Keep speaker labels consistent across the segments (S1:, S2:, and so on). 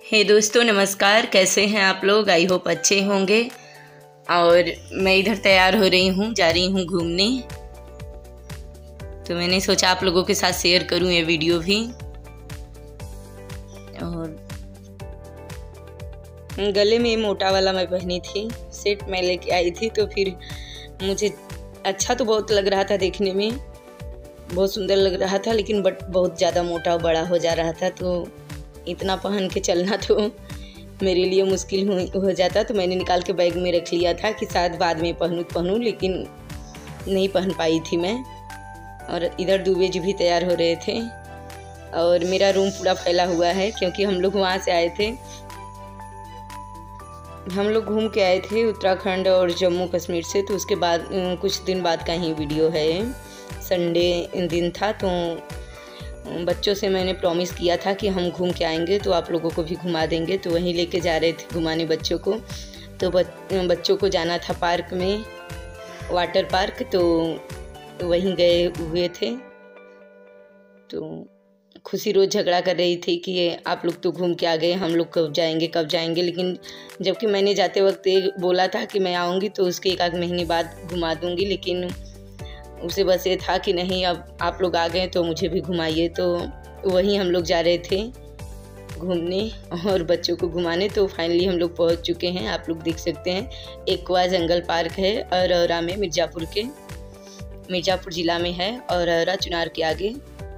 S1: हे दोस्तों नमस्कार, कैसे हैं आप लोग। आई होप अच्छे होंगे। और मैं इधर तैयार हो रही हूँ, जा रही हूँ घूमने। तो मैंने सोचा आप लोगों के साथ शेयर करूँ ये वीडियो भी। और गले में मोटा वाला मैं पहनी थी, सेट मैं लेके आई थी। तो फिर मुझे अच्छा तो बहुत लग रहा था, देखने में बहुत सुंदर लग रहा था, लेकिन बट बहुत ज़्यादा मोटा और बड़ा हो जा रहा था। तो इतना पहन के चलना तो मेरे लिए मुश्किल हो जाता। तो मैंने निकाल के बैग में रख लिया था कि शायद बाद में पहनूँ, लेकिन नहीं पहन पाई थी मैं। और इधर दुबे जी भी तैयार हो रहे थे और मेरा रूम पूरा फैला हुआ है, क्योंकि हम लोग वहाँ से आए थे। हम लोग घूम के आए थे उत्तराखंड और जम्मू कश्मीर से। तो उसके बाद कुछ दिन बाद का ही वीडियो है। संडे दिन था, तो बच्चों से मैंने प्रॉमिस किया था कि हम घूम के आएंगे तो आप लोगों को भी घुमा देंगे। तो वहीं लेके जा रहे थे घुमाने बच्चों को। तो बच्चों को जाना था पार्क में, वाटर पार्क। तो वहीं गए हुए थे। तो खुशी रोज़ झगड़ा कर रही थी कि आप लोग तो घूम के आ गए, हम लोग कब जाएंगे। लेकिन जबकि मैंने जाते वक्त बोला था कि मैं आऊँगी तो उसके 1 महीने बाद घुमा दूँगी, लेकिन उसे बस ये था कि नहीं, अब आप लोग आ गए तो मुझे भी घुमाइए। तो वहीं हम लोग जा रहे थे घूमने और बच्चों को घुमाने। तो फाइनली हम लोग पहुंच चुके हैं। आप लोग देख सकते हैं, एक्वा जंगल पार्क है अरौरा में, मिर्ज़ापुर ज़िला में है, और अरौरा चुनार के आगे।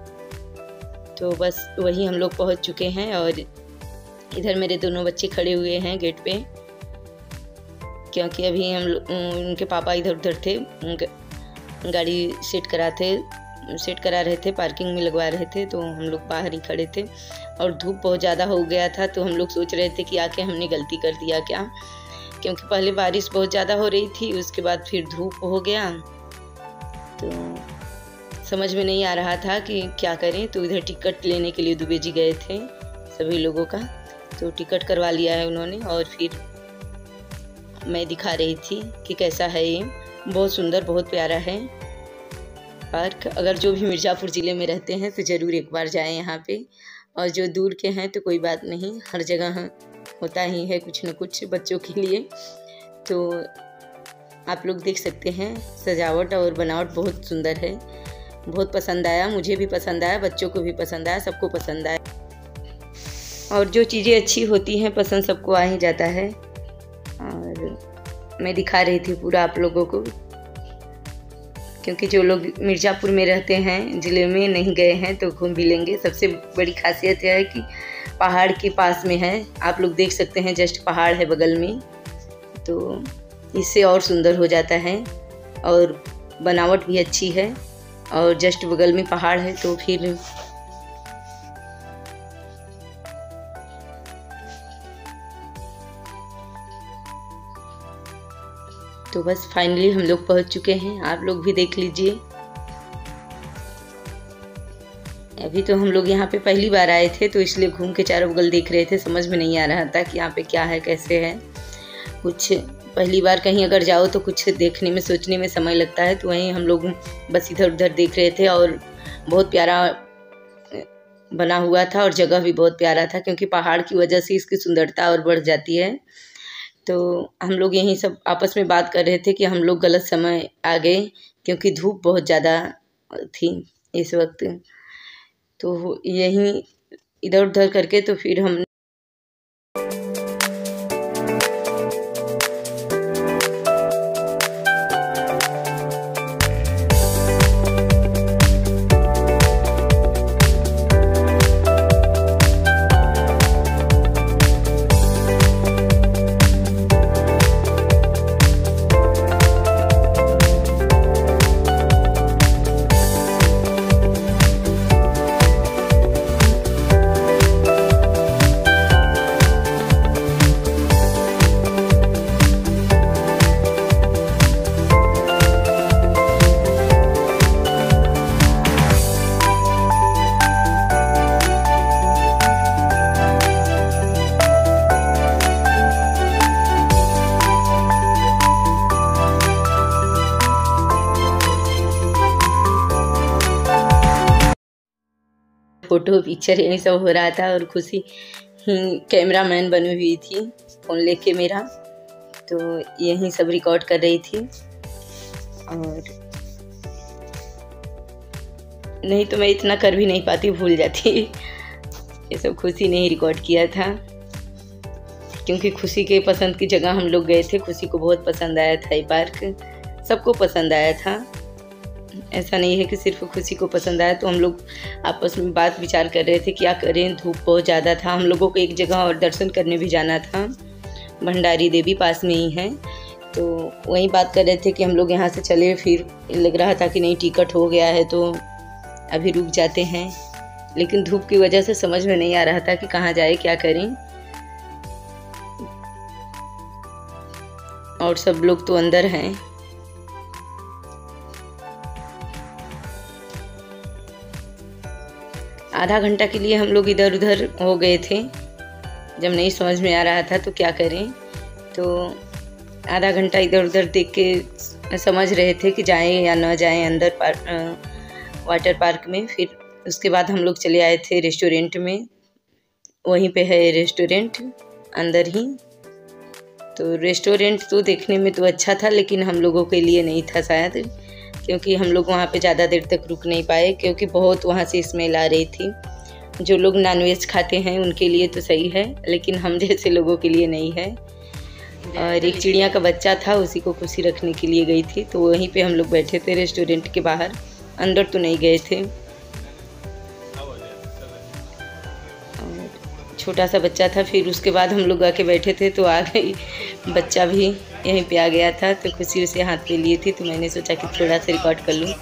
S1: तो बस वहीं हम लोग पहुंच चुके हैं। और इधर मेरे दोनों बच्चे खड़े हुए हैं गेट पे, क्योंकि अभी उनके पापा इधर उधर थे, गाड़ी सेट करा रहे थे, पार्किंग में लगवा रहे थे। तो हम लोग बाहर ही खड़े थे और धूप बहुत ज़्यादा हो गया था। तो हम लोग सोच रहे थे कि आके हमने गलती कर दिया क्या, क्योंकि पहले बारिश बहुत ज़्यादा हो रही थी, उसके बाद फिर धूप हो गया। तो समझ में नहीं आ रहा था कि क्या करें। तो इधर टिकट लेने के लिए दुबे जी गए थे सभी लोगों का। तो टिकट करवा लिया है उन्होंने। और फिर मैं दिखा रही थी कि कैसा है ये। बहुत सुंदर, बहुत प्यारा है पार्क। अगर जो भी मिर्ज़ापुर ज़िले में रहते हैं तो ज़रूर एक बार जाएं यहाँ पे। और जो दूर के हैं तो कोई बात नहीं, हर जगह होता ही है कुछ न कुछ बच्चों के लिए। तो आप लोग देख सकते हैं, सजावट और बनावट बहुत सुंदर है। बहुत पसंद आया, मुझे भी पसंद आया, बच्चों को भी पसंद आया, सबको पसंद आया। और जो चीज़ें अच्छी होती हैं पसंद सबको आ ही जाता है। और मैं दिखा रही थी पूरा आप लोगों को, क्योंकि जो लोग मिर्ज़ापुर में रहते हैं, ज़िले में नहीं गए हैं, तो घूम भी लेंगे। सबसे बड़ी खासियत यह है कि पहाड़ के पास में है। आप लोग देख सकते हैं, जस्ट पहाड़ है बगल में, तो इससे और सुंदर हो जाता है। और बनावट भी अच्छी है, और जस्ट बगल में पहाड़ है। तो फिर तो बस फाइनली हम लोग पहुंच चुके हैं। आप लोग भी देख लीजिए। अभी तो हम लोग यहाँ पे पहली बार आए थे, तो इसलिए घूम के चारों बगल देख रहे थे। समझ में नहीं आ रहा था कि यहाँ पे क्या है, कैसे है। कुछ पहली बार कहीं अगर जाओ तो कुछ देखने में, सोचने में समय लगता है। तो वहीं हम लोग बस इधर उधर देख रहे थे। और बहुत प्यारा बना हुआ था और जगह भी बहुत प्यारा था, क्योंकि पहाड़ की वजह से इसकी सुंदरता और बढ़ जाती है। तो हम लोग यहीं सब आपस में बात कर रहे थे कि हम लोग गलत समय आ गए, क्योंकि धूप बहुत ज़्यादा थी इस वक्त। तो यहीं इधर उधर करके तो फिर हम फोटो पिक्चर यही सब हो रहा था। और खुशी कैमरा मैन बनी हुई थी फ़ोन लेके मेरा, तो यही सब रिकॉर्ड कर रही थी। और नहीं तो मैं इतना कर भी नहीं पाती, भूल जाती। ये सब खुशी ने ही रिकॉर्ड किया था, क्योंकि खुशी के पसंद की जगह हम लोग गए थे। खुशी को बहुत पसंद आया था ये पार्क, सबको पसंद आया था। ऐसा नहीं है कि सिर्फ खुशी को पसंद आया। तो हम लोग आपस में बात विचार कर रहे थे क्या करें, धूप बहुत ज़्यादा था। हम लोगों को एक जगह और दर्शन करने भी जाना था, भंडारी देवी पास में ही है, तो वहीं बात कर रहे थे कि हम लोग यहाँ से चले। फिर लग रहा था कि नहीं, टिकट हो गया है तो अभी रुक जाते हैं, लेकिन धूप की वजह से समझ में नहीं आ रहा था कि कहाँ जाए, क्या करें। और सब लोग तो अंदर हैं। आधा घंटा के लिए हम लोग इधर उधर हो गए थे, जब नहीं समझ में आ रहा था तो क्या करें। तो आधा घंटा इधर उधर देख के समझ रहे थे कि जाएं या न जाएं अंदर वाटर पार्क में। फिर उसके बाद हम लोग चले आए थे रेस्टोरेंट में, वहीं पे है रेस्टोरेंट अंदर ही। तो रेस्टोरेंट तो देखने में तो अच्छा था, लेकिन हम लोगों के लिए नहीं था शायद, क्योंकि हम लोग वहाँ पे ज़्यादा देर तक रुक नहीं पाए, क्योंकि बहुत वहाँ से स्मेल आ रही थी। जो लोग नॉनवेज खाते हैं उनके लिए तो सही है, लेकिन हम जैसे लोगों के लिए नहीं है। और एक चिड़िया का बच्चा था, उसी को खुशी रखने के लिए गई थी, तो वहीं पे हम लोग बैठे थे रेस्टोरेंट के बाहर, अंदर तो नहीं गए थे। और छोटा सा बच्चा था। फिर उसके बाद हम लोग आके बैठे थे, तो आ गई बच्चा भी यहीं पे आ गया था, तो खुशी उसे हाथ पे लिए थी, तो मैंने सोचा कि थोड़ा सा रिकॉर्ड कर लूँ।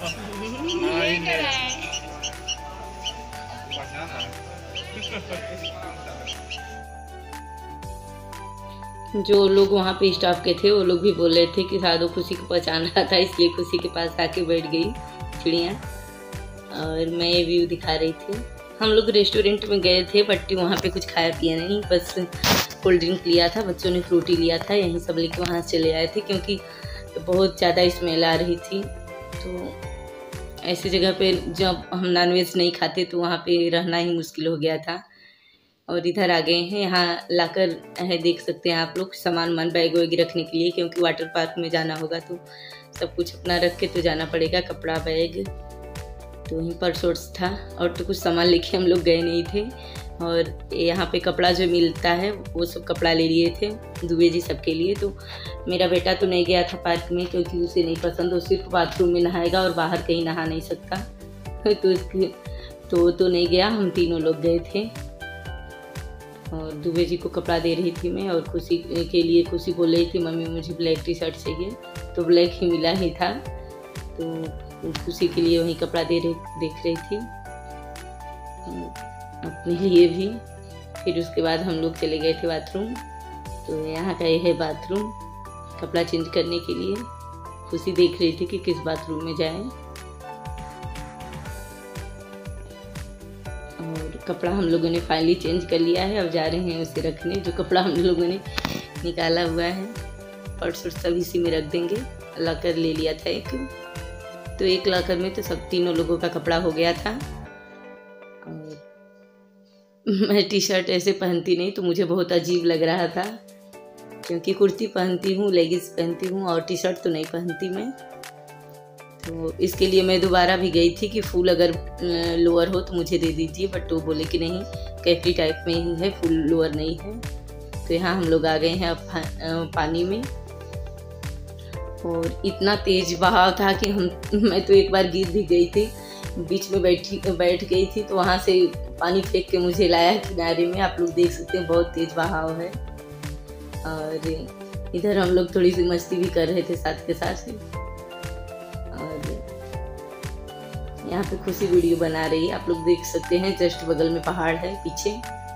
S1: जो लोग वहाँ पे स्टाफ के थे वो लोग भी बोल रहे थे कि शायद वो खुशी को पहचान रहा था, इसलिए खुशी के पास आके बैठ गई चिड़िया, और मैं ये व्यू दिखा रही थी। हम लोग रेस्टोरेंट में गए थे, बट वहाँ पे कुछ खाया पिया नहीं, बस कोल्ड ड्रिंक लिया था, बच्चों ने फ्रूटी लिया था, यही सब लेके वहाँ चले आए थे, क्योंकि बहुत ज़्यादा स्मेल आ रही थी। तो ऐसी जगह पे जब हम नॉनवेज नहीं खाते तो वहाँ पे रहना ही मुश्किल हो गया था। और इधर आ गए हैं, यहाँ लाकर है, देख सकते हैं आप लोग, सामान बैग वैग रखने के लिए, क्योंकि वाटर पार्क में जाना होगा तो सब कुछ अपना रख के तो जाना पड़ेगा, कपड़ा बैग। तो वहीं पर सोर्स था, और तो कुछ सामान लेके हम लोग गए नहीं थे। और यहाँ पे कपड़ा जो मिलता है वो सब कपड़ा ले लिए थे दुबे जी सबके लिए। तो मेरा बेटा तो नहीं गया था पार्क में, क्योंकि उसे नहीं पसंद, वो सिर्फ बाथरूम में नहाएगा और बाहर कहीं नहा नहीं सकता। तो नहीं गया, हम तीनों लोग गए थे। और दुबे जी को कपड़ा दे रही थी मैं, और खुशी के लिए खुशी बोल रही थी मम्मी मुझे ब्लैक टी शर्ट चाहिए, तो ब्लैक ही मिला ही था, तो खुशी के लिए वही कपड़ा देख रही थी, अपने लिए भी। फिर उसके बाद हम लोग चले गए थे बाथरूम। तो यहाँ का ये है बाथरूम, कपड़ा चेंज करने के लिए। खुशी देख रही थी कि किस बाथरूम में जाएं। और कपड़ा हम लोगों ने फाइनली चेंज कर लिया है, अब जा रहे हैं उसे रखने। जो कपड़ा हम लोगों ने निकाला हुआ है पर्स सब इसी में रख देंगे। लॉकर ले लिया था एक, तो एक लॉकर में तो सब तीनों लोगों का कपड़ा हो गया था। और मैं टी शर्ट ऐसे पहनती नहीं, तो मुझे बहुत अजीब लग रहा था, क्योंकि कुर्ती पहनती हूँ, लेगिंग्स पहनती हूँ, और टी शर्ट तो नहीं पहनती मैं। तो इसके लिए मैं दोबारा भी गई थी कि फुल अगर लोअर हो तो मुझे दे दीजिए, बट वो बोले कि नहीं, कैफी टाइप में ही है, फुल लोअर नहीं है। तो यहाँ हम लोग आ गए हैं अब पानी में, और इतना तेज बहाव था कि मैं तो एक बार गिर भी गई थी, बीच में बैठ गई थी, तो वहाँ से पानी फेंक के मुझे लाया किनारे में। आप लोग देख सकते हैं बहुत तेज बहाव है। और इधर हम लोग थोड़ी सी मस्ती भी कर रहे थे साथ के साथ। और यहाँ पे खुशी वीडियो बना रही है, आप लोग देख सकते हैं, जस्ट बगल में पहाड़ है पीछे।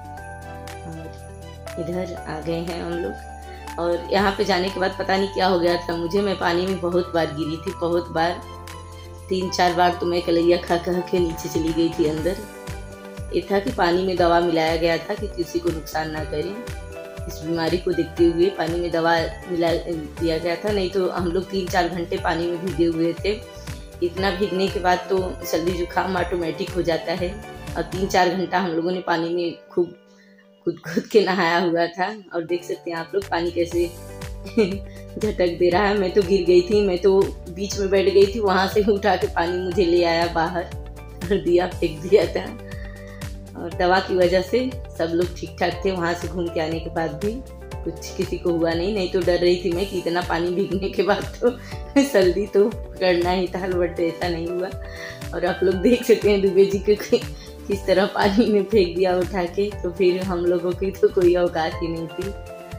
S1: और इधर आ गए हैं हम लोग। और यहाँ पे जाने के बाद पता नहीं क्या हो गया था मुझे, मैं पानी में बहुत बार गिरी थी, बहुत बार, 3-4 बार तो मैं कलैया खा के नीचे चली गई थी अंदर। ये था कि पानी में दवा मिलाया गया था कि किसी को नुकसान ना करे, इस बीमारी को देखते हुए पानी में दवा मिला दिया गया था, नहीं तो हम लोग 3-4 घंटे पानी में भीगे हुए थे। इतना भीगने के बाद तो सर्दी जुकाम ऑटोमेटिक हो जाता है, और 3-4 घंटा हम लोगों ने पानी में खूब खुद के नहाया हुआ था। और देख सकते हैं आप लोग पानी कैसे झटक दे रहा है। मैं तो गिर गई थी, मैं तो बीच में बैठ गई थी, वहाँ से उठा के पानी मुझे ले आया बाहर और दिया, फेंक दिया था। और दवा की वजह से सब लोग ठीक ठाक थे। वहाँ से घूम के आने के बाद भी कुछ किसी को हुआ नहीं तो डर रही थी मैं कि इतना पानी भीगने के बाद तो सर्दी तो पकड़ना ही था, बट ऐसा नहीं हुआ। और आप लोग देख सकते हैं दुबे जी को किस तरह पानी में फेंक दिया उठा के, तो फिर हम लोगों की तो कोई औकात ही नहीं थी।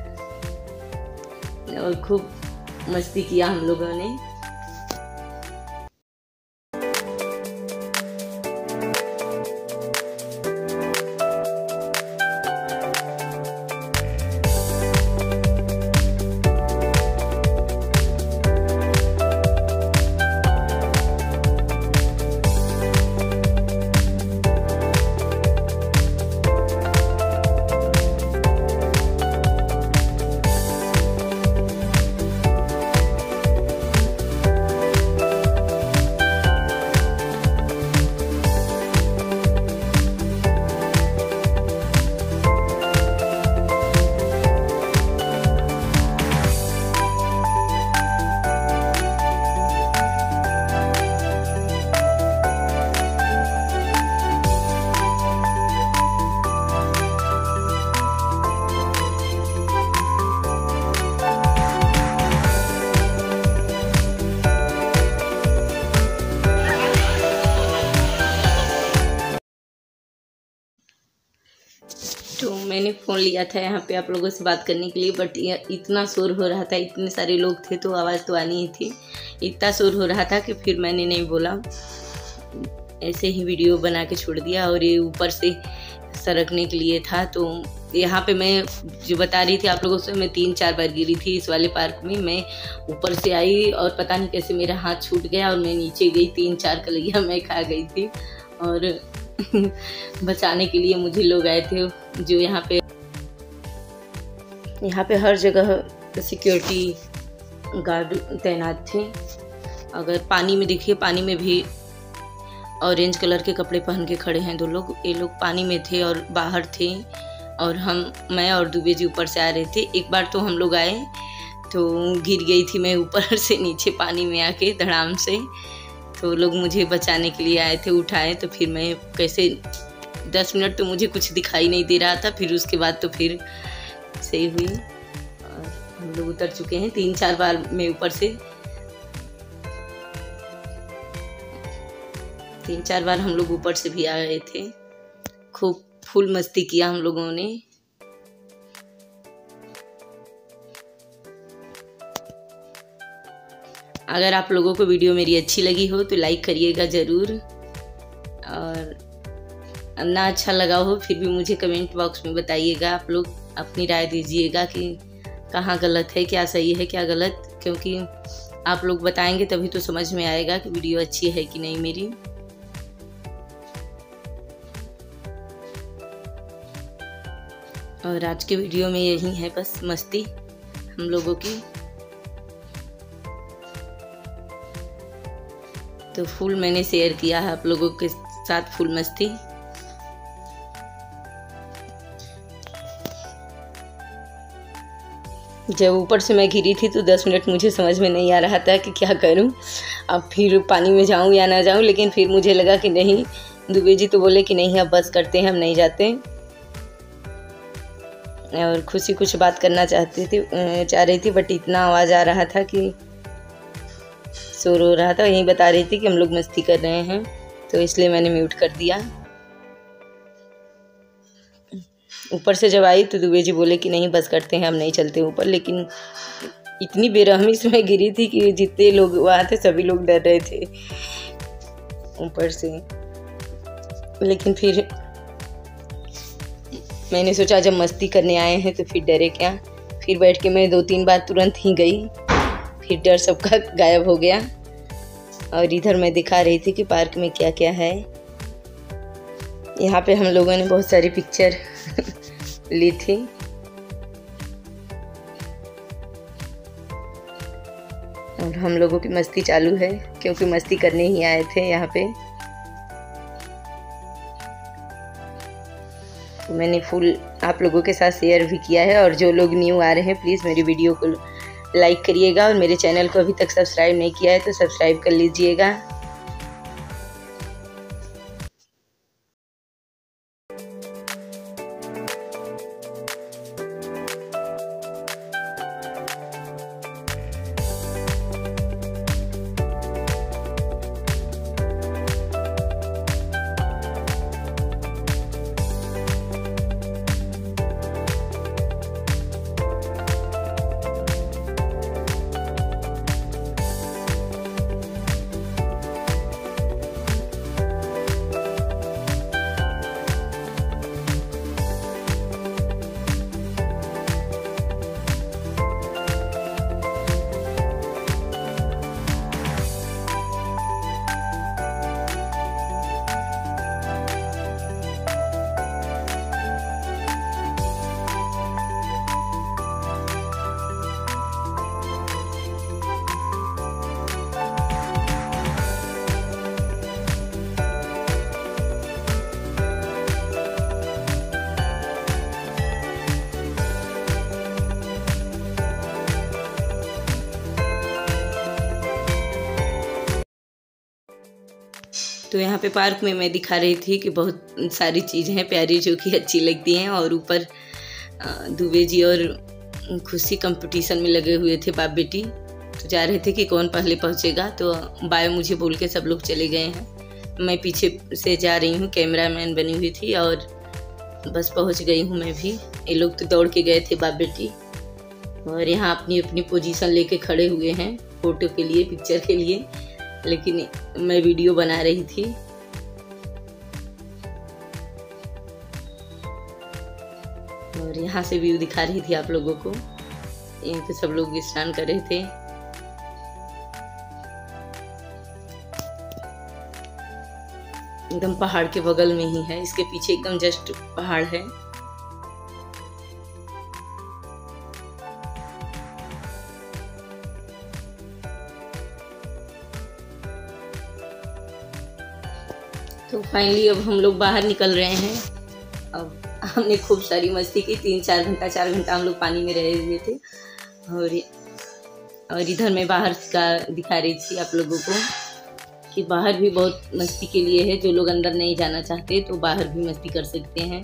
S1: और खूब मस्ती किया हम लोगों ने। तो मैंने फ़ोन लिया था यहाँ पे आप लोगों से बात करने के लिए, बट इतना शोर हो रहा था, इतने सारे लोग थे तो आवाज़ तो आनी ही थी। इतना शोर हो रहा था कि फिर मैंने नहीं बोला, ऐसे ही वीडियो बना के छोड़ दिया। और ये ऊपर से सरकने के लिए था, तो यहाँ पे मैं जो बता रही थी आप लोगों से, मैं 3-4 बार गिरी थी इस वाले पार्क में। मैं ऊपर से आई और पता नहीं कैसे मेरा हाथ छूट गया और मैं नीचे गई, 3-4 कलैया मैं खा गई थी। और बचाने के लिए मुझे लोग आए थे, जो यहाँ पे हर जगह सिक्योरिटी गार्ड तैनात थे। अगर पानी में देखिए, पानी में भी ऑरेंज कलर के कपड़े पहन के खड़े हैं 2 लोग। ये लोग पानी में थे और बाहर थे, और मैं और दुबे जी ऊपर से आ रहे थे। एक बार तो हम लोग आए तो गिर गई थी मैं ऊपर से नीचे पानी में आके धड़ाम से, तो लोग मुझे बचाने के लिए आए थे, उठाए। तो फिर मैं कैसे 10 मिनट तो मुझे कुछ दिखाई नहीं दे रहा था, फिर उसके बाद तो फिर सही हुई। और हम लोग उतर चुके हैं 3-4 बार मैं ऊपर से, 3-4 बार हम लोग ऊपर से भी आ गए थे। खूब फुल मस्ती किया हम लोगों ने। अगर आप लोगों को वीडियो मेरी अच्छी लगी हो तो लाइक करिएगा ज़रूर, और ना अच्छा लगा हो फिर भी मुझे कमेंट बॉक्स में बताइएगा। आप लोग अपनी राय दीजिएगा कि कहाँ गलत है, क्या सही है, क्या गलत, क्योंकि आप लोग बताएंगे तभी तो समझ में आएगा कि वीडियो अच्छी है कि नहीं मेरी। और आज के वीडियो में यही है बस मस्ती हम लोगों की। तो फुल मैंने शेयर किया है आप लोगों के साथ, फुल मस्ती। जब ऊपर से मैं गिरी थी तो 10 मिनट मुझे समझ में नहीं आ रहा था कि क्या करूं, अब फिर पानी में जाऊं या ना जाऊं। लेकिन फिर मुझे लगा कि नहीं, दुबे जी तो बोले कि नहीं अब बस करते हैं, हम नहीं जाते। और खुशी कुछ बात करना चाह रही थी, बट इतना आवाज़ आ रहा था कि शोर हो रहा था। यही बता रही थी कि हम लोग मस्ती कर रहे हैं, तो इसलिए मैंने म्यूट कर दिया। ऊपर से जब आई तो दुबे जी बोले कि नहीं बस करते हैं, हम नहीं चलते ऊपर। लेकिन इतनी बेरहमी से मैं गिरी थी कि जितने लोग वहाँ थे सभी लोग डर रहे थे ऊपर से। लेकिन फिर मैंने सोचा जब मस्ती करने आए हैं तो फिर डरे क्या। फिर बैठ के मैं 2-3 बार तुरंत ही गई, फिर डर सबका गायब हो गया। और इधर मैं दिखा रही थी कि पार्क में क्या क्या है। यहाँ पे हम लोगों ने बहुत सारी पिक्चर ली थी। और हम लोगों की मस्ती चालू है, क्योंकि मस्ती करने ही आए थे यहाँ पे। तो मैंने फुल आप लोगों के साथ शेयर भी किया है। और जो लोग न्यू आ रहे हैं प्लीज़ मेरी वीडियो को लाइक करिएगा और मेरे चैनल को अभी तक सब्सक्राइब नहीं किया है तो सब्सक्राइब कर लीजिएगा। तो यहाँ पे पार्क में मैं दिखा रही थी कि बहुत सारी चीज़ें हैं प्यारी जो कि अच्छी लगती हैं। और ऊपर दुबे जी और खुशी कंपटीशन में लगे हुए थे बाप बेटी, तो जा रहे थे कि कौन पहले पहुँचेगा। तो बाय मुझे बोल के सब लोग चले गए हैं। मैं पीछे से जा रही हूँ, कैमरामैन बनी हुई थी और बस पहुँच गई हूँ मैं भी। ये लोग तो दौड़ के गए थे बाप बेटी और यहाँ अपनी अपनी पोजीशन लेके खड़े हुए हैं फ़ोटो के लिए, पिक्चर के लिए, लेकिन मैं वीडियो बना रही थी। और यहाँ से व्यू दिखा रही थी आप लोगों को। यहाँ पे सब लोग स्नान कर रहे थे। एकदम पहाड़ के बगल में ही है, इसके पीछे एकदम जस्ट पहाड़ है। तो फाइनली अब हम लोग बाहर निकल रहे हैं। अब हमने खूब सारी मस्ती की, 4 घंटा हम लोग पानी में रहे हुए थे। और इधर मैं बाहर का दिखा रही थी आप लोगों को कि बाहर भी बहुत मस्ती के लिए है। जो लोग अंदर नहीं जाना चाहते तो बाहर भी मस्ती कर सकते हैं।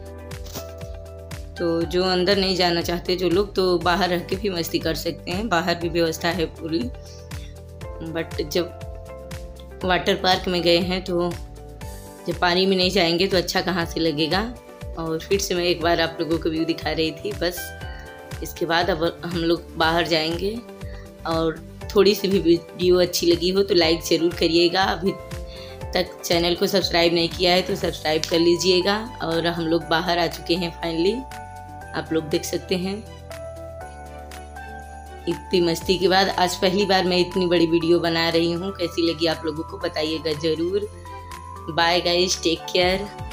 S1: तो जो अंदर नहीं जाना चाहते जो लोग तो बाहर रह के भी मस्ती कर सकते हैं। बाहर भी व्यवस्था है पूरी। बट जब वाटर पार्क में गए हैं तो जब पानी में नहीं जाएंगे तो अच्छा कहाँ से लगेगा। और फिर से मैं एक बार आप लोगों को व्यू दिखा रही थी बस। इसके बाद अब हम लोग बाहर जाएंगे। और थोड़ी सी भी वीडियो अच्छी लगी हो तो लाइक ज़रूर करिएगा। अभी तक चैनल को सब्सक्राइब नहीं किया है तो सब्सक्राइब कर लीजिएगा। और हम लोग बाहर आ चुके हैं फाइनली, आप लोग देख सकते हैं। इतनी मस्ती के बाद आज पहली बार मैं इतनी बड़ी वीडियो बना रही हूँ। कैसी लगी आप लोगों को बताइएगा ज़रूर। Bye guys, take care.